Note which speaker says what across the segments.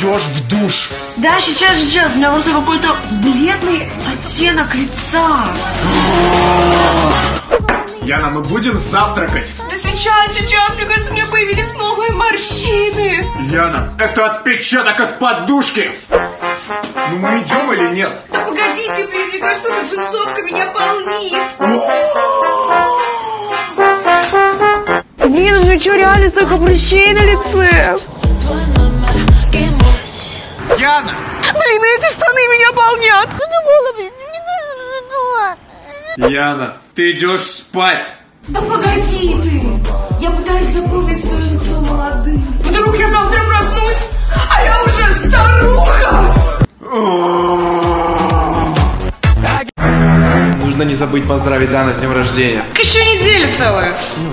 Speaker 1: идешь в душ.
Speaker 2: Да, сейчас. У меня просто какой-то бледный оттенок лица.
Speaker 1: Яна, мы будем завтракать.
Speaker 2: Да сейчас, мне кажется, у меня появились новые морщины.
Speaker 1: Яна, это отпечаток от подушки. Ну мы идем или нет?
Speaker 2: Да погодите, блин, мне кажется, эта джинсовка меня полнит. Блин, у меня что, реально столько прыщей на лице?
Speaker 1: Яна!
Speaker 2: Блин, эти штаны меня полнят.
Speaker 1: Яна, ты идешь спать.
Speaker 2: Да погоди ты. Я пытаюсь запомнить свое лицо молодым. Вдруг я завтра проснусь, а я уже старуха.
Speaker 1: Нужно не забыть поздравить Дану с днем рождения.
Speaker 2: Еще неделя целая.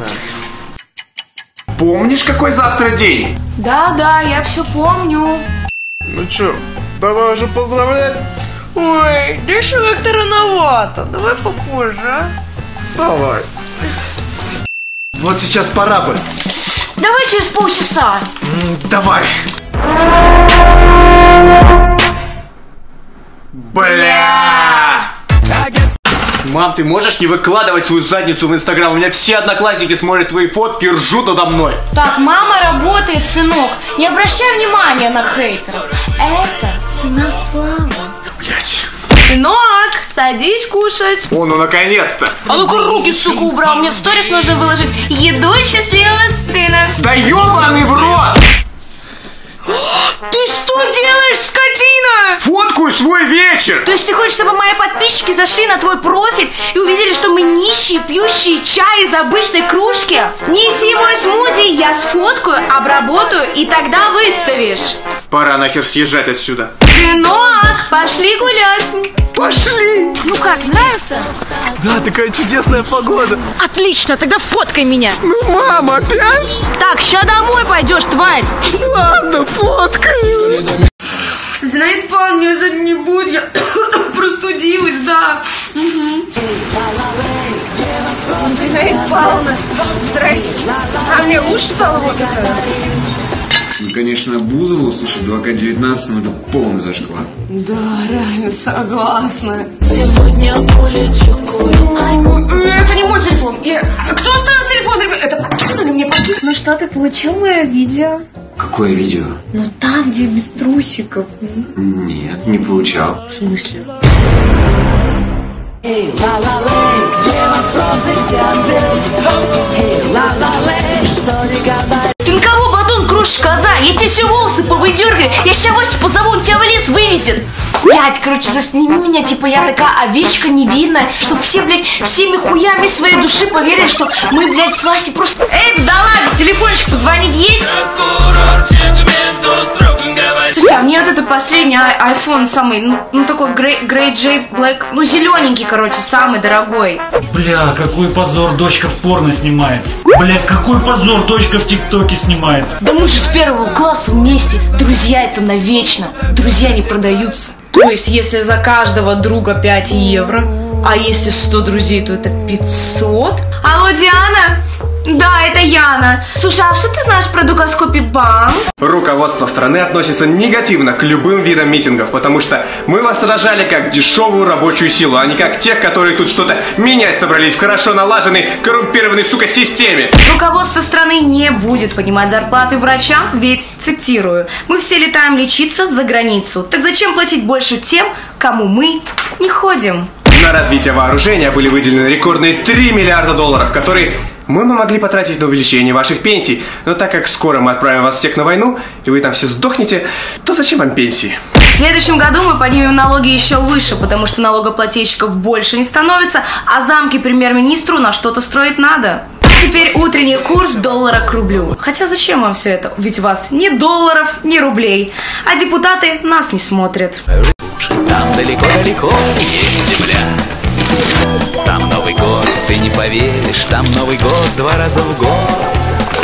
Speaker 1: Помнишь, какой завтра день?
Speaker 2: Да, я все помню.
Speaker 1: Ну чё, давай уже поздравлять.
Speaker 2: Ой, да еще как-то рановато. Давай попозже, а?
Speaker 1: Давай. Вот сейчас пора бы.
Speaker 2: Давай через полчаса.
Speaker 1: Давай. Бля! Мам, ты можешь не выкладывать свою задницу в Инстаграм? У меня все одноклассники смотрят твои фотки и ржут надо мной.
Speaker 2: Так, мама работает, сынок. Не обращай внимания на хейтеров. Это цена славы.
Speaker 1: Блять.
Speaker 2: Сынок, садись кушать.
Speaker 1: О, ну наконец-то.
Speaker 2: А ну-ка руки, сука, убрал. Мне в сторис нужно выложить еду счастливого сына.
Speaker 1: Да ёбаный в рот!
Speaker 2: Ты что делаешь, скотина?
Speaker 1: Фоткаю свой вечер.
Speaker 2: То есть ты хочешь, чтобы мои подписчики зашли на твой профиль и увидели, что мы нищие, пьющие чай из обычной кружки? Неси мой смузи, я сфоткаю, обработаю и тогда выставишь.
Speaker 1: Пора нахер съезжать отсюда.
Speaker 2: Сынок, пошли гулять.
Speaker 1: Пошли!
Speaker 2: Ну как, нравится?
Speaker 1: Да, такая чудесная погода.
Speaker 2: Отлично, тогда фоткай меня.
Speaker 1: Ну, мама, опять?
Speaker 2: Так, ща домой пойдешь, тварь.
Speaker 1: Ладно, фоткаю.
Speaker 2: Зинаида Павловна, меня сегодня не будет, я простудилась, да. Зинаида Павловна, здрасте. А мне лучше стало вот это?
Speaker 3: Ну, конечно, Бузову услышать в 2К19 это полный зашквар.
Speaker 2: Да, реально согласна.
Speaker 4: Сегодня улечу курю.
Speaker 2: Это не мой телефон. Кто оставил телефон? Это подкинули мне. Ну что, ты получил мое видео?
Speaker 3: Какое видео?
Speaker 2: Ну там, где без трусиков.
Speaker 3: Нет, не получал.
Speaker 2: В смысле? Ты на кого батон крушишь, коза? Я тебе все волосы повыдергаю. Я сейчас Васю позову, он тебя в лес вывезет. Блядь, короче, засними меня, типа я такая овечка невинная, что все, блядь, всеми хуями своей души поверили, что мы, блядь, с Васей просто... Эй, да ладно, телефончик позвонить есть? Слушай, а мне вот это последний iPhone самый, ну такой Grey J Black, ну зелененький, короче, самый дорогой.
Speaker 5: Бля, какой позор, дочка в порно снимается. Блядь, какой позор, дочка в ТикТоке снимается.
Speaker 2: Да мы же с первого класса вместе, друзья это навечно, друзья не продаются. То есть, если за каждого друга 5 евро, а если 100 друзей, то это 500. Алло, Диана? Да, это Яна. Слушай, а что ты знаешь про Дугаскопи банк?
Speaker 1: Руководство страны относится негативно к любым видам митингов, потому что мы вас сражали как дешевую рабочую силу, а не как тех, которые тут что-то менять собрались в хорошо налаженной, коррумпированной, сука, системе.
Speaker 2: Руководство страны не будет поднимать зарплаты врачам, ведь, цитирую, мы все летаем лечиться за границу. Так зачем платить больше тем, кому мы не ходим?
Speaker 1: На развитие вооружения были выделены рекордные 3 миллиарда долларов, которые мы могли потратить на увеличение ваших пенсий. Но так как скоро мы отправим вас всех на войну, и вы там все сдохнете, то зачем вам пенсии?
Speaker 2: В следующем году мы поднимем налоги еще выше, потому что налогоплательщиков больше не становится, а замки премьер-министру на что-то строить надо. А теперь утренний курс доллара к рублю. Хотя зачем вам все это? Ведь у вас ни долларов, ни рублей. А депутаты нас не смотрят.
Speaker 6: Там далеко-далеко есть земля. Там Новый год, ты не поверишь. Там Новый год 2 раза в год.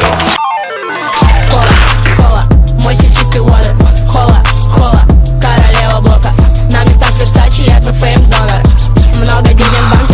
Speaker 4: Хола, мой сеть чистый water. Хола, королева блока. На местах Версачи, я твой фейм-донор. Много денег в банке.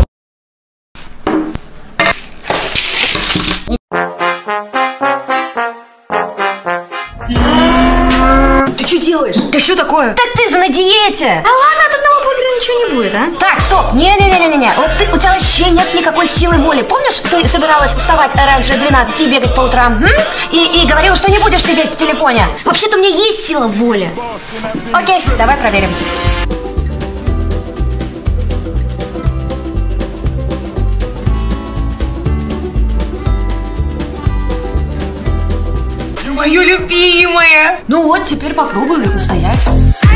Speaker 2: Ты что делаешь?
Speaker 7: что такое? Так ты же на диете.
Speaker 2: А ладно, от одного бургера ничего не будет, а?
Speaker 7: Так, стоп, не-не-не-не-не. Вот у тебя вообще нет никакой силы воли. Помнишь, ты собиралась вставать раньше 12 и бегать по утрам? И говорила, что не будешь сидеть в телефоне. Вообще-то у меня есть сила воли. Окей, давай проверим.
Speaker 2: Мое любимое!
Speaker 7: Ну вот, теперь попробуй устоять.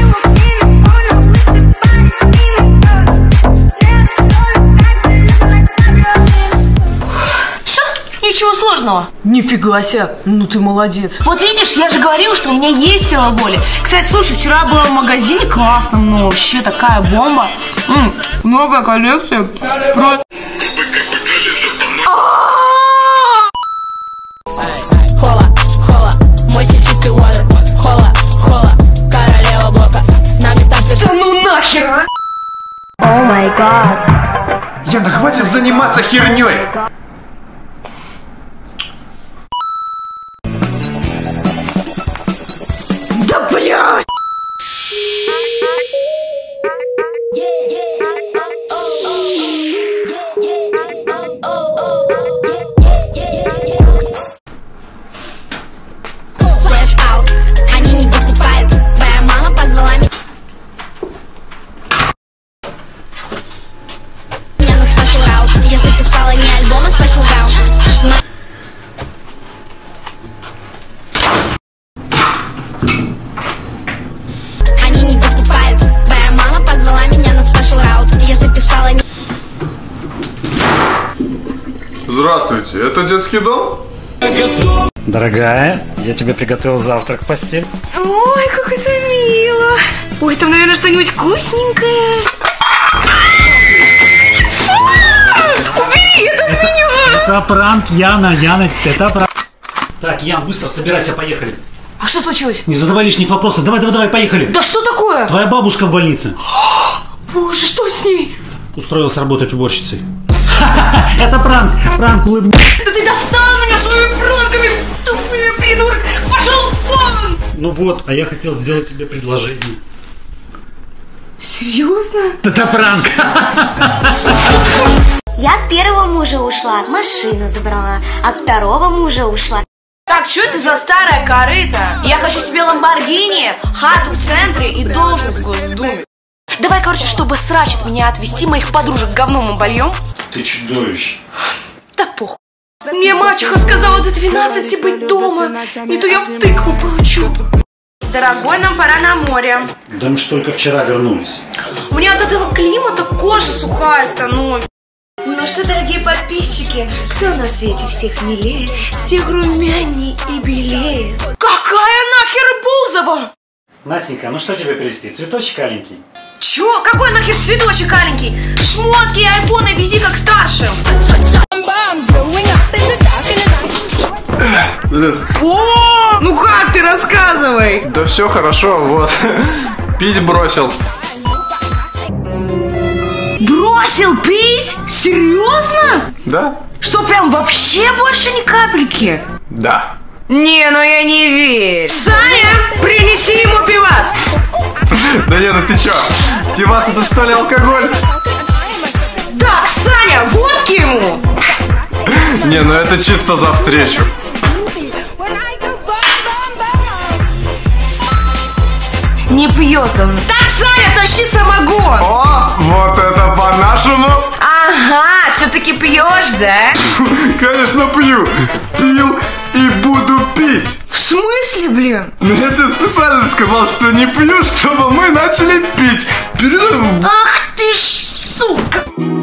Speaker 2: Все, ничего сложного.
Speaker 7: Нифига себе, ну ты молодец.
Speaker 2: Вот видишь, я же говорил, что у меня есть сила воли. Кстати, слушай, вчера была в магазине классном, но вообще такая бомба. Новая коллекция. Просто...
Speaker 4: Хола, хола, мой стиль чистый water. Хола, хола, королева блока. На местах
Speaker 2: Да ну нахер!
Speaker 1: Яна, хватит заниматься херней!
Speaker 2: Да блядь!
Speaker 4: Splash out, они не покупают. Твоя мама позвала меня на special round. Я записала не альбом, а special round. Они не покупают. Твоя мама позвала меня на special round. Я записала не...
Speaker 1: Здравствуйте, это детский дом?
Speaker 5: Дорогая, я тебе приготовил завтрак в постель.
Speaker 2: Ой, как это мило! Ой, там, наверное, что-нибудь вкусненькое. Фу! Убери это от меня!
Speaker 5: Это пранк, Яна, это пранк. Так, Ян, быстро собирайся, поехали.
Speaker 2: А что случилось?
Speaker 5: Не задавай лишних вопросов. Давай, поехали.
Speaker 2: Да что такое?
Speaker 5: Твоя бабушка в больнице.
Speaker 2: Боже, что с ней?
Speaker 5: Устроилась работать уборщицей. Это пранк, улыбнись.
Speaker 2: Да ты достал меня своими пранками, тупой придурок! Пошел вон!
Speaker 5: Ну вот, а я хотел сделать тебе предложение.
Speaker 2: Серьезно?
Speaker 5: Это пранк.
Speaker 8: Я от первого мужа ушла, машину забрала, от второго мужа ушла.
Speaker 2: Так, что это за старая корыта? Я хочу себе ламборгини, хату в центре и должность в Госдуме. Давай, короче, чтобы срач от меня отвезти, моих подружек говном обольем.
Speaker 5: Ты чудовище.
Speaker 2: Да похуй. Мне мачеха сказала до 12 быть дома. Не то я в тыкву получу. Дорогой, нам пора на море.
Speaker 5: Да мы ж только вчера вернулись.
Speaker 2: У меня от этого климата кожа сухая становится. Ну что, дорогие подписчики, кто на свете всех милее, всех румяней и белее? Какая нахер Бузова?
Speaker 5: Настенька, ну что тебе привезти? Цветочек аленький?
Speaker 2: Чё? Какой нахер цветочек аленький? Шмотки и айфоны вези как старшим. О, ну как ты, рассказывай.
Speaker 1: Да все хорошо, вот. Пить бросил.
Speaker 2: Бросил пить? Серьезно?
Speaker 1: Да?
Speaker 2: Что, прям вообще больше ни капельки?
Speaker 1: Да.
Speaker 2: Не, ну я не верю. Саня, принеси ему пивас.
Speaker 1: Да нет, ну ты чё? Пивас это что ли алкоголь?
Speaker 2: Так, Саня, водки ему.
Speaker 1: Не, ну это чисто за встречу.
Speaker 2: Не пьет он. Так, Саня, тащи самогон.
Speaker 1: О, вот это по-нашему.
Speaker 2: Ага, все-таки пьешь, да?
Speaker 1: Конечно пью. Пил и буду пить.
Speaker 2: В смысле, блин?
Speaker 1: Ну я тебе специально сказал, что не пью, чтобы мы начали пить.
Speaker 2: Ах ты ж, сука.